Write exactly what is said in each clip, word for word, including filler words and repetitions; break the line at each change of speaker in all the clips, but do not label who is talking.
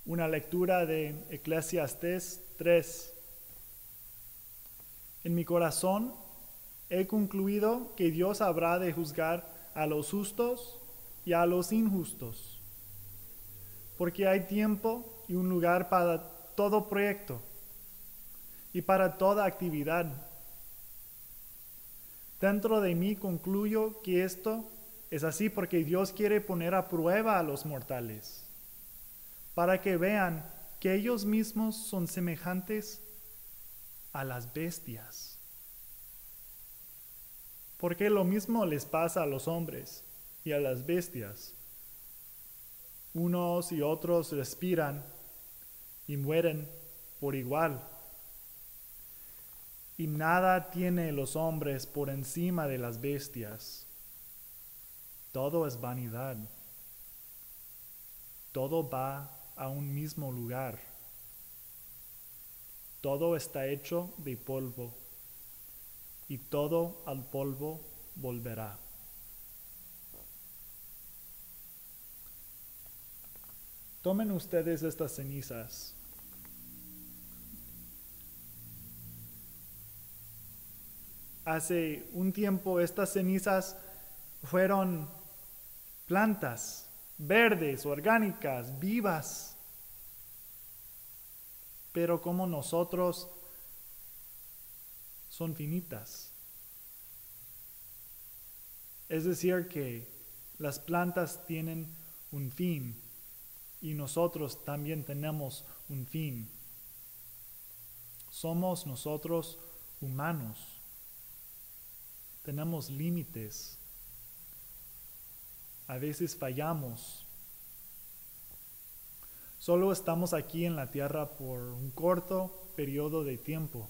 una lectura de Eclesiastés tres. En mi corazón he concluido que Dios habrá de juzgar a los justos y a los injustos, porque hay tiempo y un lugar para todo proyecto y para toda actividad. Dentro de mí concluyo que esto es así porque Dios quiere poner a prueba a los mortales, para que vean que ellos mismos son semejantes a las bestias. Porque lo mismo les pasa a los hombres y a las bestias. Unos y otros respiran y mueren por igual. Y nada tiene los hombres por encima de las bestias. Todo es vanidad. Todo va a un mismo lugar. Todo está hecho de polvo, y todo al polvo volverá. Tomen ustedes estas cenizas. Hace un tiempo estas cenizas fueron plantas verdes, orgánicas, vivas. Pero como nosotros son finitas. Es decir, que las plantas tienen un fin y nosotros también tenemos un fin. Somos nosotros humanos. Tenemos límites. A veces fallamos. Solo estamos aquí en la tierra por un corto periodo de tiempo.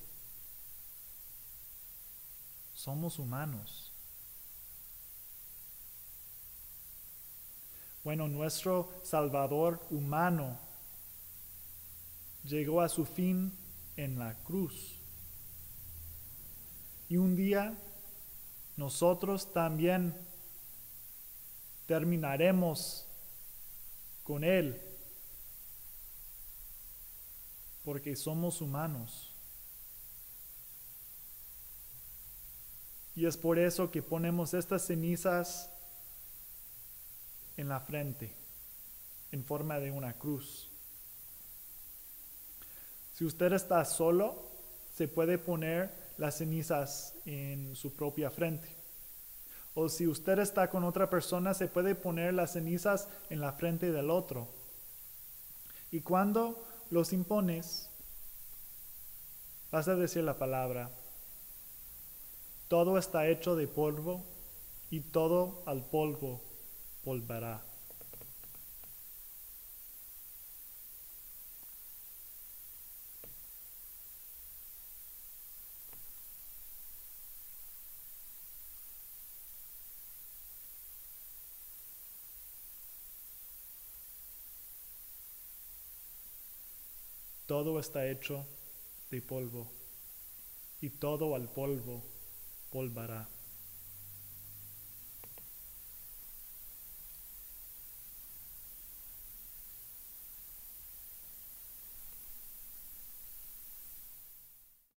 Somos humanos. Bueno, nuestro Salvador humano llegó a su fin en la cruz. Y un día nosotros también terminaremos con Él, porque somos humanos. Y es por eso que ponemos estas cenizas en la frente, en forma de una cruz. Si usted está solo, se puede poner las cenizas en su propia frente. O si usted está con otra persona, se puede poner las cenizas en la frente del otro. Y cuando los impones, vas a decir la palabra: todo está hecho de polvo y todo al polvo volverá. Todo está hecho de polvo y todo al polvo volverá.